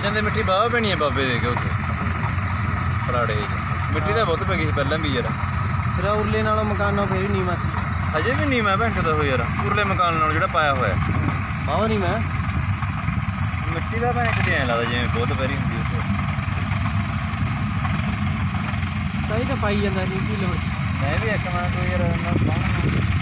ਕਹਿੰਦੇ ਮਿੱਟੀ ਬਾਹਰ ਪੈਣੀ ਹੈ ਬਾਬੇ ਦੇ ਕੇ ਉੱਥੇ ਪਰਾੜੇ ਮਿੱਟੀ ਤਾਂ ਬਹੁਤ ਪੈ ਗਈ ਸੀ ਪਹਿਲਾਂ ਵੀ ਯਾਰ। ਫਿਰ ਉਰਲੇ ਨਾਲੋਂ ਮਕਾਨਾਂ ਫੇਰ ਵੀ ਨੀਵਾਂ ਸੀ। ਹਜੇ ਵੀ ਨੀਵਾਂ ਭੈਂਕ ਦਾ ਹੋ ਯਾਰ ਉਰਲੇ ਮਕਾਨ ਨਾਲ ਜਿਹੜਾ ਪਾਇਆ ਹੋਇਆ ਬਾਹਰ ਨਹੀਂ ਮੈਂ ਮਿੱਟੀ ਦਾ ਭੈਂਕ ਤੇ ਐਂ ਲੱਗਦਾ ਜਿਵੇਂ ਬਹੁਤ ਪੈਰੀ ਹੁੰਦੀ ਉੱਥੇ। ਤਾਂ ਹੀ ਤਾਂ ਪਾਈ ਜਾਂਦਾ ਨਹੀਂ ਕੀ ਲੋੜ। ਮੈਂ ਵੀ ਇੱਕ ਮਿੰਟ ਯਾਰ